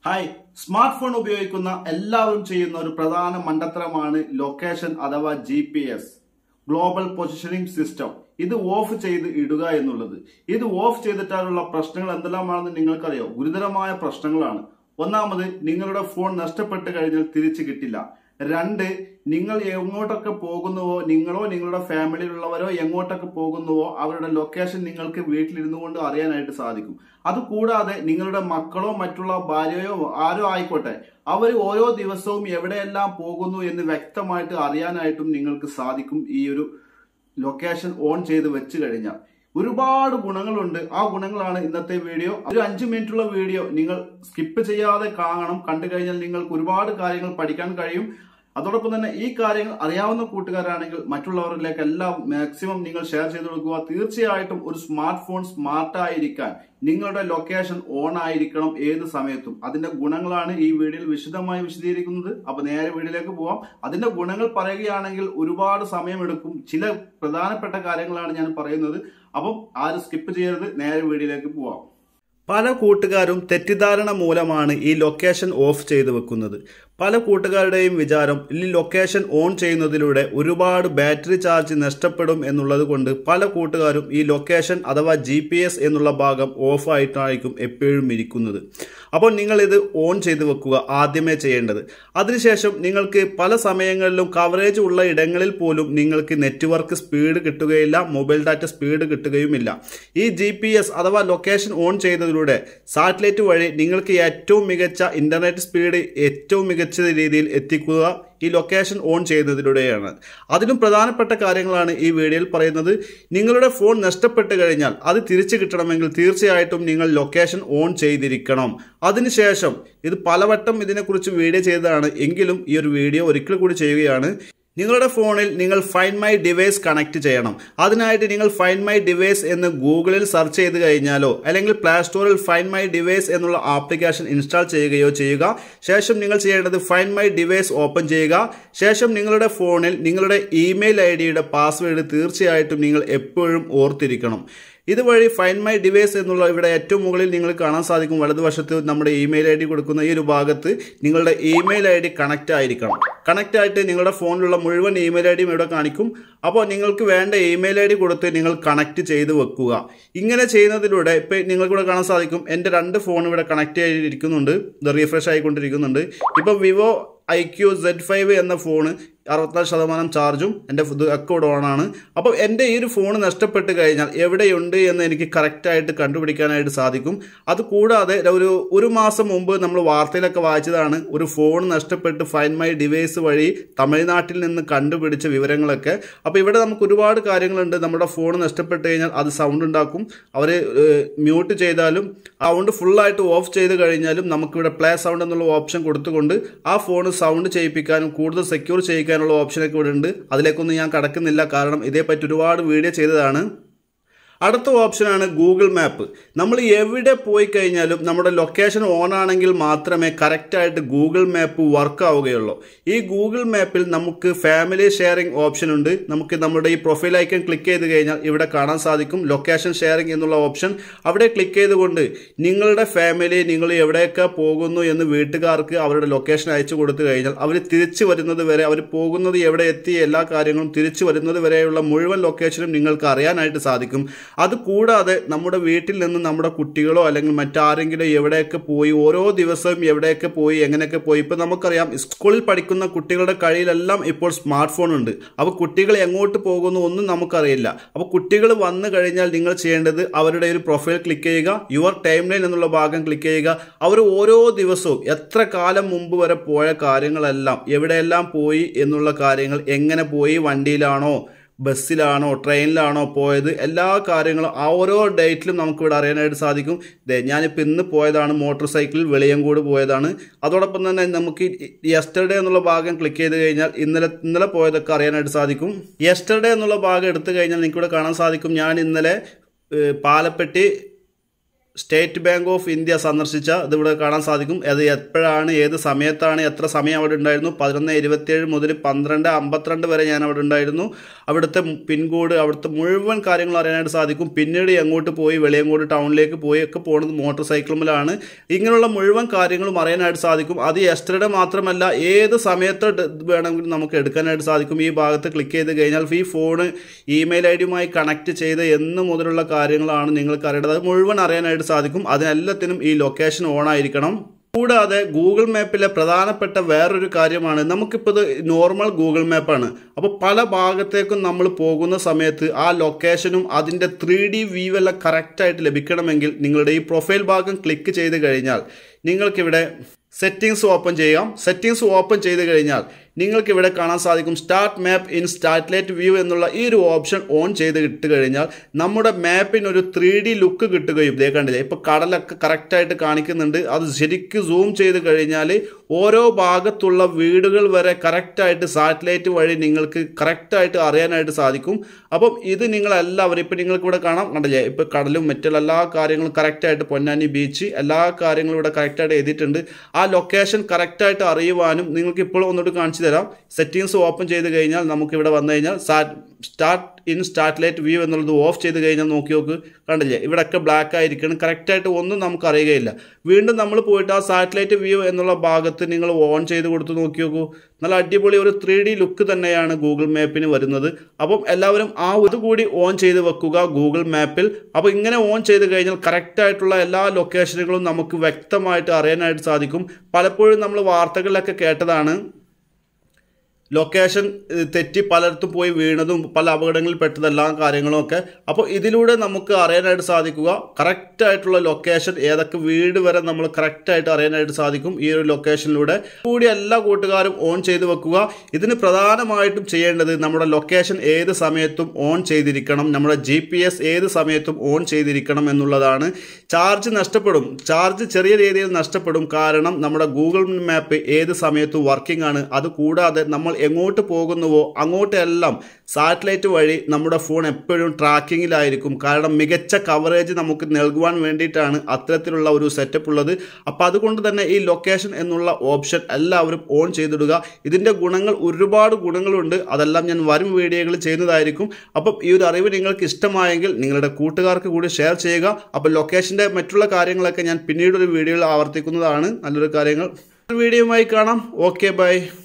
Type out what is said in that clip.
Hi, smart phone ഉപയോഗിക്കുന്ന എല്ലാവരും ചെയ്യുന്ന ഒരു പ്രധാന മണ്ടത്തരമാണ് ലൊക്കേഷൻ അഥവാ GPS ഗ്ലോബൽ പൊസിഷനിങ് സിസ്റ്റം. ഇത് ഓഫ് ചെയ്ത് ഇടുക എന്നുള്ളത്. ഇത് ഓഫ് ചെയ്തിട്ടാലുള്ള പ്രശ്നങ്ങൾ എന്തെല്ലാമാണെന്ന് നിങ്ങൾക്കറിയോ? ഗുരുതരമായ പ്രശ്നങ്ങളാണ്. ഒന്നാമത്, നിങ്ങളുടെ ഫോൺ നഷ്ടപ്പെട്ട് കഴിഞ്ഞാൽ തിരിച്ചു കിട്ടില്ല. രണ്ട്, നിങ്ങൾ എങ്ങോട്ടൊക്കെ പോകുന്നുവോ, നിങ്ങളോ നിങ്ങളുടെ ഫാമിലിയിലുള്ളവരോ എങ്ങോട്ടൊക്കെ പോകുന്നുവോ അവരുടെ ലൊക്കേഷൻ നിങ്ങൾക്ക് വീട്ടിലിരുന്നു കൊണ്ട് അറിയാനായിട്ട് സാധിക്കും. അതുകൂടാതെ നിങ്ങളുടെ മക്കളോ മറ്റുള്ള ഭാര്യയോ ആരോ ആയിക്കോട്ടെ, അവർ ഓരോ ദിവസവും എവിടെയെല്ലാം പോകുന്നു എന്ന് വ്യക്തമായിട്ട് അറിയാനായിട്ടും നിങ്ങൾക്ക് സാധിക്കും ഈ ഒരു ലൊക്കേഷൻ ഓൺ ചെയ്ത് വെച്ച് കഴിഞ്ഞാൽ. ഒരുപാട് ഗുണങ്ങളുണ്ട്. ആ ഗുണങ്ങളാണ് ഇന്നത്തെ വീഡിയോ. ഒരു 5 മിനിറ്റുള്ള വീഡിയോ നിങ്ങൾ സ്കിപ്പ് ചെയ്യാതെ കാണണം. കണ്ടു കഴിഞ്ഞാൽ നിങ്ങൾക്ക് ഒരുപാട് കാര്യങ്ങൾ പഠിക്കാൻ കഴിയും. അതോടൊപ്പം തന്നെ ഈ കാര്യങ്ങൾ അറിയാവുന്ന കൂട്ടുകാരാണെങ്കിൽ മറ്റുള്ളവരിലേക്ക് എല്ലാം മാക്സിമം നിങ്ങൾ ഷെയർ ചെയ്ത് കൊടുക്കുക. തീർച്ചയായിട്ടും ഒരു സ്മാർട്ട് ഫോൺ സ്മാർട്ടായിരിക്കാൻ നിങ്ങളുടെ ലൊക്കേഷൻ ഓൺ ആയിരിക്കണം ഏത് സമയത്തും. അതിന്റെ ഗുണങ്ങളാണ് ഈ വീഡിയോയിൽ വിശദമായി വിശദീകരിക്കുന്നത്. അപ്പൊ നേരെ വീഡിയോയിലേക്ക് പോവാം. അതിന്റെ ഗുണങ്ങൾ പറയുകയാണെങ്കിൽ ഒരുപാട് സമയമെടുക്കും. ചില പ്രധാനപ്പെട്ട കാര്യങ്ങളാണ് ഞാൻ പറയുന്നത്. അപ്പം ആരും സ്കിപ്പ് ചെയ്യരുത്, നേരെ വീഡിയോയിലേക്ക് പോവാം. പല കൂട്ടുകാരും തെറ്റിദ്ധാരണ മൂലമാണ് ഈ ലൊക്കേഷൻ ഓഫ് ചെയ്തു വെക്കുന്നത്. പല കൂട്ടുകാരുടെയും വിചാരം ഈ ലൊക്കേഷൻ ഓൺ ചെയ്യുന്നതിലൂടെ ഒരുപാട് ബാറ്ററി ചാർജ് നഷ്ടപ്പെടും എന്നുള്ളത് കൊണ്ട് പല കൂട്ടുകാരും ഈ ലൊക്കേഷൻ അഥവാ GPS എന്നുള്ള ഭാഗം ഓഫ് ആയിട്ടായിരിക്കും എപ്പോഴും ഇരിക്കുന്നത്. അപ്പോൾ നിങ്ങൾ ഇത് ഓൺ ചെയ്ത് വെക്കുക ആദ്യമേ ചെയ്യേണ്ടത്. അതിനുശേഷം നിങ്ങൾക്ക് പല സമയങ്ങളിലും കവറേജ് ഉള്ള ഇടങ്ങളിൽ പോലും നിങ്ങൾക്ക് നെറ്റ്വർക്ക് സ്പീഡ് കിട്ടുകയില്ല, മൊബൈൽ ഡാറ്റ സ്പീഡ് കിട്ടുകയുമില്ല. ഈ GPS അഥവാ ലൊക്കേഷൻ ഓൺ ചെയ്യുന്നതിലൂടെ സാറ്റലൈറ്റ് വഴി നിങ്ങൾക്ക് ഏറ്റവും മികച്ച ഇന്റർനെറ്റ് സ്പീഡ് ഏറ്റവും മികച്ച രീതിയിൽ എത്തിക്കുക ഈ ലൊക്കേഷൻ ഓൺ ചെയ്യുന്നതിലൂടെയാണ്. അതിലും പ്രധാനപ്പെട്ട കാര്യങ്ങളാണ് ഈ വീഡിയോയിൽ പറയുന്നത്. നിങ്ങളുടെ ഫോൺ നഷ്ടപ്പെട്ട് കഴിഞ്ഞാൽ അത് തിരിച്ചു കിട്ടണമെങ്കിൽ തീർച്ചയായിട്ടും നിങ്ങൾ ലൊക്കേഷൻ ഓൺ ചെയ്തിരിക്കണം. അതിനുശേഷം ഇത് പലവട്ടം ഇതിനെക്കുറിച്ച് വീഡിയോ ചെയ്തതാണ്, എങ്കിലും ഈ ഒരു വീഡിയോ ഒരിക്കൽ കൂടി ചെയ്യുകയാണ്. നിങ്ങളുടെ ഫോണിൽ നിങ്ങൾ ഫൈൻഡ് മൈ ഡിവൈസ് കണക്ട് ചെയ്യണം. അതിനായിട്ട് നിങ്ങൾ ഫൈൻഡ് മൈ ഡിവൈസ് എന്ന് ഗൂഗിളിൽ സെർച്ച് ചെയ്ത് കഴിഞ്ഞാലോ അല്ലെങ്കിൽ പ്ലേ സ്റ്റോറിൽ ഫൈൻഡ് മൈ ഡിവൈസ് എന്നുള്ള ആപ്ലിക്കേഷൻ ഇൻസ്റ്റാൾ ചെയ്യുകയോ ചെയ്യുക. ശേഷം നിങ്ങൾ ചെയ്യേണ്ടത് ഫൈൻഡ് മൈ ഡിവൈസ് ഓപ്പൺ ചെയ്യുക. ശേഷം നിങ്ങളുടെ ഫോണിൽ നിങ്ങളുടെ ഇമെയിൽ ID പാസ്വേഡ് തീർച്ചയായിട്ടും നിങ്ങൾ എപ്പോഴും ഓർത്തിരിക്കണം. ഇതുവഴി ഫൈൻഡ് മൈ ഡിവൈസ് എന്നുള്ള ഇവിടെ ഏറ്റവും മുകളിൽ നിങ്ങൾ കാണാൻ സാധിക്കും. വലതുവശത്ത് നമ്മുടെ ഇമെയിൽ ID കൊടുക്കുന്ന ഈ ഒരു ഭാഗത്ത് നിങ്ങളുടെ ഇമെയിൽ ID കണക്റ്റ് ആയിരിക്കണം. കണക്റ്റ് ആയിട്ട് നിങ്ങളുടെ ഫോണിലുള്ള മുഴുവൻ ഇമെയിൽ ID ഇവിടെ കാണിക്കും. അപ്പോൾ നിങ്ങൾക്ക് വേണ്ട ഇമെയിൽ ID കൊടുത്ത് നിങ്ങൾ കണക്റ്റ് ചെയ്ത് വെക്കുക. ഇങ്ങനെ ചെയ്യുന്നതിലൂടെ ഇപ്പം നിങ്ങൾക്കിവിടെ കാണാൻ സാധിക്കും എൻ്റെ 2 ഫോൺ ഇവിടെ കണക്റ്റ് ചെയ്തിരിക്കുന്നുണ്ട്. ഇത് റീഫ്രഷ് ആയിക്കൊണ്ടിരിക്കുന്നുണ്ട്. ഇപ്പം വിവോ IQ Z5 എന്ന ഫോണ് 64% ചാർജും എൻ്റെ ഒക്കെ ഇവിടെ ഓണാണ്. അപ്പോൾ എൻ്റെ ഈ ഒരു ഫോൺ നഷ്ടപ്പെട്ട് കഴിഞ്ഞാൽ എവിടെയുണ്ട് എന്ന് എനിക്ക് കറക്റ്റായിട്ട് കണ്ടുപിടിക്കാനായിട്ട് സാധിക്കും. അതുകൂടാതെ ഒരു മാസം മുമ്പ് നമ്മൾ വാർത്തയിലൊക്കെ വായിച്ചതാണ് ഒരു ഫോൺ നഷ്ടപ്പെട്ട് ഫൈൻഡ് മൈ ഡിവൈസ് വഴി തമിഴ്നാട്ടിൽ നിന്ന് കണ്ടുപിടിച്ച വിവരങ്ങളൊക്കെ. അപ്പോൾ ഇവിടെ നമുക്ക് ഒരുപാട് കാര്യങ്ങളുണ്ട്. നമ്മുടെ ഫോൺ നഷ്ടപ്പെട്ട് കഴിഞ്ഞാൽ അത് സൗണ്ട് ഉണ്ടാക്കും. അവർ മ്യൂട്ട് ചെയ്താലും സൗണ്ട് ഫുള്ളായിട്ട് ഓഫ് ചെയ്ത് കഴിഞ്ഞാലും നമുക്കിവിടെ പ്ലേ സൗണ്ട് എന്നുള്ള ഓപ്ഷൻ കൊടുത്തുകൊണ്ട് ആ ഫോൺ സൗണ്ട് ചെയ്യിപ്പിക്കാനും കൂടുതൽ സെക്യൂർ ചെയ്യിക്കാനുള്ള ഓപ്ഷനൊക്കെ ഇവിടെ ഉണ്ട്. അതിലേക്കൊന്നും ഞാൻ കടക്കുന്നില്ല, കാരണം ഇതേപ്പറ്റി ഒരുപാട് വീഡിയോ ചെയ്തതാണ്. അടുത്ത ഓപ്ഷനാണ് ഗൂഗിൾ മാപ്പ്. നമ്മൾ എവിടെ പോയി കഴിഞ്ഞാലും നമ്മുടെ ലൊക്കേഷൻ ഓൺ ആണെങ്കിൽ മാത്രമേ കറക്റ്റായിട്ട് ഗൂഗിൾ മാപ്പ് വർക്ക് ആവുകയുള്ളൂ. ഈ ഗൂഗിൾ മാപ്പിൽ നമുക്ക് ഫാമിലി ഷെയറിംഗ് ഓപ്ഷൻ ഉണ്ട്. നമുക്ക് നമ്മുടെ ഈ പ്രൊഫൈൽ ഐക്കൺ ക്ലിക്ക് ചെയ്ത് കഴിഞ്ഞാൽ ഇവിടെ കാണാൻ സാധിക്കും ലൊക്കേഷൻ ഷെയറിംഗ് എന്നുള്ള ഓപ്ഷൻ. അവിടെ ക്ലിക്ക് ചെയ്തുകൊണ്ട് നിങ്ങളുടെ ഫാമിലി നിങ്ങൾ എവിടെയൊക്കെ പോകുന്നു എന്ന് വീട്ടുകാർക്ക് അവരുടെ ലൊക്കേഷൻ അയച്ചു കൊടുത്തു കഴിഞ്ഞാൽ അവർ തിരിച്ചു വരുന്നത് വരെ, അവർ പോകുന്നത് എവിടെ എത്തി, എല്ലാ കാര്യങ്ങളും തിരിച്ചു വരുന്നത് വരെയുള്ള മുഴുവൻ ലൊക്കേഷനും നിങ്ങൾക്ക് അറിയാനായിട്ട് സാധിക്കും. അതുകൂടാതെ നമ്മുടെ വീട്ടിൽ നിന്ന് നമ്മുടെ കുട്ടികളോ അല്ലെങ്കിൽ മറ്റാരെങ്കിലും എവിടെയൊക്കെ പോയി, ഓരോ ദിവസവും എവിടെയൊക്കെ പോയി, എങ്ങനെയൊക്കെ പോയി. ഇപ്പം നമുക്കറിയാം സ്കൂളിൽ പഠിക്കുന്ന കുട്ടികളുടെ കയ്യിലെല്ലാം ഇപ്പോൾ സ്മാർട്ട് ഫോൺ ഉണ്ട്. അപ്പോൾ കുട്ടികൾ എങ്ങോട്ട് പോകുന്നു ഒന്നും നമുക്കറിയില്ല. അപ്പോൾ കുട്ടികൾ വന്നു കഴിഞ്ഞാൽ നിങ്ങൾ ചെയ്യേണ്ടത് അവരുടെ ഒരു പ്രൊഫൈൽ ക്ലിക്ക് ചെയ്യുക, യുവർ ടൈം ലൈൻ എന്നുള്ള ഭാഗം ക്ലിക്ക് ചെയ്യുക. അവർ ഓരോ ദിവസവും എത്ര കാലം മുമ്പ് വരെ പോയ കാര്യങ്ങളെല്ലാം, എവിടെയെല്ലാം പോയി എന്നുള്ള കാര്യങ്ങൾ, എങ്ങനെ പോയി, വണ്ടിയിലാണോ ബസ്സിലാണോ ട്രെയിനിലാണോ പോയത്, എല്ലാ കാര്യങ്ങളും ആ ഓരോ ഡേറ്റിലും നമുക്കിവിടെ അറിയാനായിട്ട് സാധിക്കും. ഞാനിപ്പോൾ ഇന്ന് പോയതാണ്, മോട്ടോർ സൈക്കിളിൽ വെളിയങ്കോട് പോയതാണ്. അതോടൊപ്പം തന്നെ നമുക്ക് യെസ്റ്റർഡേ എന്നുള്ള ഭാഗം ക്ലിക്ക് ചെയ്ത് കഴിഞ്ഞാൽ ഇന്നലെ പോയതൊക്കെ അറിയാനായിട്ട് സാധിക്കും. യെസ്റ്റർഡേ എന്നുള്ള ഭാഗം എടുത്തു കഴിഞ്ഞാൽ നിങ്ങൾക്കിവിടെ കാണാൻ സാധിക്കും ഞാൻ ഇന്നലെ Palappetti State Bank of India സന്ദർശിച്ച ഇതിവിടെ കാണാൻ സാധിക്കും. അത് എപ്പോഴാണ്, ഏത് സമയത്താണ്, എത്ര സമയം അവിടെ ഉണ്ടായിരുന്നു, 11:27 മുതൽ 12:52 വരെ ഞാൻ അവിടെ ഉണ്ടായിരുന്നു. അവിടുത്തെ പിൻകോഡ്, അവിടുത്തെ മുഴുവൻ കാര്യങ്ങളും അറിയാനായിട്ട് സാധിക്കും. പിന്നീട് എങ്ങോട്ട് പോയി, വെളിയങ്കോട് ടൗണിലേക്ക് പോയി ഒക്കെ പോകുന്നത് മോട്ടോർ സൈക്കിളുമിലാണ്. ഇങ്ങനെയുള്ള മുഴുവൻ കാര്യങ്ങളും അറിയാനായിട്ട് സാധിക്കും. അത് യെസ്റ്റർഡേ മാത്രമല്ല, ഏത് സമയത്ത് വേണമെങ്കിലും നമുക്ക് എടുക്കാനായിട്ട് സാധിക്കും. ഈ ഭാഗത്ത് ക്ലിക്ക് ചെയ്ത് കഴിഞ്ഞാൽ ഈ ഫോണ് ഇമെയിൽ ഐ ഡിയുമായി കണക്ട് ചെയ്ത് എന്ന് മുതലുള്ള കാര്യങ്ങളാണ് നിങ്ങൾക്ക് അറിയേണ്ടത്. അത് മുഴുവൻ അറിയാനായിട്ട് സാധിക്കും. അതിനെല്ലാത്തിനും ഈ ലൊക്കേഷൻ ഓൺ ആയിരിക്കണം. കൂടാതെ ഗൂഗിൾ മാപ്പിലെ പ്രധാനപ്പെട്ട വേറൊരു കാര്യമാണ്, നമുക്കിപ്പോൾ ഇത് നോർമൽ ഗൂഗിൾ മാപ്പാണ്. അപ്പോൾ പല ഭാഗത്തേക്കും നമ്മൾ പോകുന്ന സമയത്ത് ആ ലൊക്കേഷനും അതിൻ്റെ 3D വ്യൂ എല്ലാം കറക്റ്റായിട്ട് ലഭിക്കണമെങ്കിൽ നിങ്ങളുടെ ഈ പ്രൊഫൈൽ ഭാഗം ക്ലിക്ക് ചെയ്ത് കഴിഞ്ഞാൽ നിങ്ങൾക്കിവിടെ സെറ്റിംഗ്സ് ഓപ്പൺ ചെയ്യാം. സെറ്റിംഗ്സ് ഓപ്പൺ ചെയ്ത് കഴിഞ്ഞാൽ നിങ്ങൾക്ക് ഇവിടെ കാണാൻ സാധിക്കും start map in satellite view എന്നുള്ള ഈ ഒരു ഓപ്ഷൻ ഓൺ ചെയ്ത് ഇട്ട് കഴിഞ്ഞാൽ നമ്മുടെ മാപ്പിന് ഒരു 3D ലുക്ക് കിട്ടുകയും, ഇതേ കണ്ടില്ലേ ഇപ്പോൾ കടലൊക്കെ കറക്റ്റായിട്ട് കാണിക്കുന്നുണ്ട്. അത് ശരിക്കും സൂം ചെയ്ത് കഴിഞ്ഞാൽ ഓരോ ഭാഗത്തുള്ള വീടുകൾ വരെ കറക്റ്റായിട്ട് സാറ്റലൈറ്റ് വഴി നിങ്ങൾക്ക് കറക്റ്റായിട്ട് അറിയാനായിട്ട് സാധിക്കും. അപ്പം ഇത് നിങ്ങളെല്ലാവരും ഇപ്പോൾ നിങ്ങൾക്ക് ഇവിടെ കാണാം, കണ്ടില്ലേ ഇപ്പോൾ കടലും മറ്റുള്ള എല്ലാ കാര്യങ്ങളും കറക്റ്റായിട്ട്, പൊന്നാനി ബീച്ച് എല്ലാ കാര്യങ്ങളും ഇവിടെ കറക്റ്റായിട്ട് എഴുതിയിട്ടുണ്ട്. ആ ലൊക്കേഷൻ കറക്റ്റായിട്ട് അറിയുവാനും നിങ്ങൾക്ക് ഇപ്പോൾ ഒന്നുകൂടി കാണിച്ചു തരാം. സെറ്റിംഗ്സ് ഓപ്പൺ ചെയ്ത് കഴിഞ്ഞാൽ നമുക്ക് ഇവിടെ വന്നു കഴിഞ്ഞാൽ സ്റ്റാർട്ട് ഇൻ സാറ്റലൈറ്റ് വ്യൂ എന്നുള്ളത് ഓഫ് ചെയ്ത് കഴിഞ്ഞാൽ നോക്കി നോക്ക്, കണ്ടില്ലേ ഇവിടെയൊക്കെ ബ്ലാക്ക് ആയിരിക്കണം, കറക്റ്റായിട്ട് ഒന്നും നമുക്ക് അറിയുകയില്ല. വീണ്ടും നമ്മൾ പോയിട്ട് ആ സാറ്റലൈറ്റ് വ്യൂ എന്നുള്ള ഭാഗത്ത് നിങ്ങൾ ഓൺ ചെയ്ത് കൊടുത്ത് നോക്കി നോക്കൂ. നല്ല അടിപൊളി ഒരു 3D ലുക്ക് തന്നെയാണ് ഗൂഗിൾ മാപ്പിന് വരുന്നത്. അപ്പം എല്ലാവരും ആ ഇതുകൂടി ഓൺ ചെയ്ത് വെക്കുക ഗൂഗിൾ മാപ്പിൽ. അപ്പോൾ ഇങ്ങനെ ഓൺ ചെയ്ത് കഴിഞ്ഞാൽ കറക്റ്റായിട്ടുള്ള എല്ലാ ലൊക്കേഷനുകളും നമുക്ക് വ്യക്തമായിട്ട് അറിയാനായിട്ട് സാധിക്കും. പലപ്പോഴും നമ്മൾ വാർത്തകളിലൊക്കെ കേട്ടതാണ് ലൊക്കേഷൻ തെറ്റി പലയിടത്തും പോയി വീണതും പല അപകടങ്ങളിൽ പെട്ടതെല്ലാം കാര്യങ്ങളും ഒക്കെ. അപ്പോൾ ഇതിലൂടെ നമുക്ക് അറിയാനായിട്ട് സാധിക്കുക കറക്റ്റായിട്ടുള്ള ലൊക്കേഷൻ, ഏതൊക്കെ വീട് വരെ നമ്മൾ കറക്റ്റായിട്ട് അറിയാനായിട്ട് സാധിക്കും ഈ ഒരു ലൊക്കേഷനിലൂടെ. കൂടി എല്ലാ കൂട്ടുകാരും ഓൺ ചെയ്ത് വെക്കുക. ഇതിന് പ്രധാനമായിട്ടും ചെയ്യേണ്ടത് നമ്മുടെ ലൊക്കേഷൻ ഏത് സമയത്തും ഓൺ ചെയ്തിരിക്കണം, നമ്മുടെ GPS ഏത് സമയത്തും ഓൺ ചെയ്തിരിക്കണം എന്നുള്ളതാണ്. ചാർജ് നഷ്ടപ്പെടും, ചാർജ് ചെറിയ രീതിയിൽ നഷ്ടപ്പെടും, കാരണം നമ്മുടെ ഗൂഗിൾ മാപ്പ് ഏത് സമയത്തും വർക്കിംഗ് ആണ്. അതുകൂടാതെ നമ്മൾ എങ്ങോട്ട് പോകുന്നുവോ അങ്ങോട്ടെല്ലാം സാറ്റലൈറ്റ് വഴി നമ്മുടെ ഫോൺ എപ്പോഴും ട്രാക്കിങ്ങിലായിരിക്കും. കാരണം മികച്ച കവറേജ് നമുക്ക് നൽകുവാൻ വേണ്ടിയിട്ടാണ് അത്തരത്തിലുള്ള ഒരു സെറ്റപ്പ് ഉള്ളത്. അപ്പോൾ അതുകൊണ്ട് തന്നെ ഈ ലൊക്കേഷൻ എന്നുള്ള ഓപ്ഷൻ എല്ലാവരും ഓൺ ചെയ്തിടുക. ഇതിൻ്റെ ഗുണങ്ങൾ, ഒരുപാട് ഗുണങ്ങളുണ്ട്, അതെല്ലാം ഞാൻ വരും വീഡിയോകളിൽ ചെയ്യുന്നതായിരിക്കും. അപ്പം ഈ ഒരു അറിവ് നിങ്ങൾക്ക് ഇഷ്ടമായെങ്കിൽ നിങ്ങളുടെ കൂട്ടുകാർക്ക് കൂടി ഷെയർ ചെയ്യുക. അപ്പോൾ ലൊക്കേഷൻ്റെ മറ്റുള്ള കാര്യങ്ങളൊക്കെ ഞാൻ പിന്നീടൊരു വീഡിയോയിൽ ആവർത്തിക്കുന്നതാണ്. നല്ലൊരു കാര്യങ്ങൾ വീഡിയോയുമായി കാണാം. Okay, by.